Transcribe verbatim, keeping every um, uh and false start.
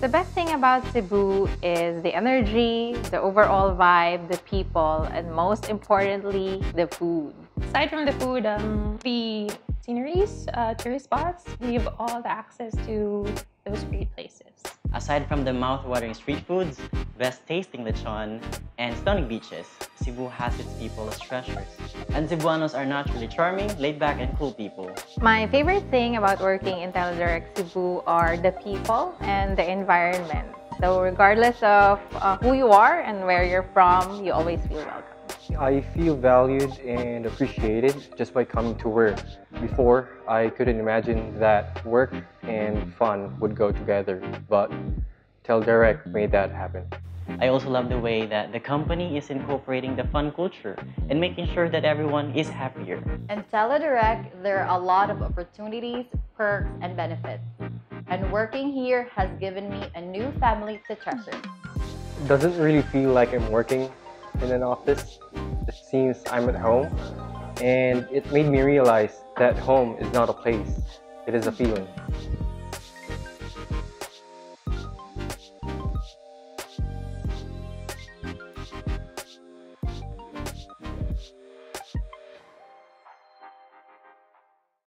The best thing about Cebu is the energy, the overall vibe, the people, and most importantly, the food. Aside from the food, um, the sceneries, uh, tourist spots, we have all the access to those great places. Aside from the mouth-watering street foods, best-tasting lechon, and stunning beaches, Cebu has its people as treasures. And Cebuanos are naturally charming, laid-back, and cool people. My favorite thing about working in Teledirect Cebu are the people and the environment. So regardless of uh, who you are and where you're from, you always feel welcome. I feel valued and appreciated just by coming to work. Before, I couldn't imagine that work and fun would go together, but Teledirect made that happen. I also love the way that the company is incorporating the fun culture and making sure that everyone is happier. In Teledirect, there are a lot of opportunities, perks, and benefits. And working here has given me a new family to treasure. It doesn't really feel like I'm working in an office. It seems I'm at home, and it made me realize that home is not a place, it is a feeling.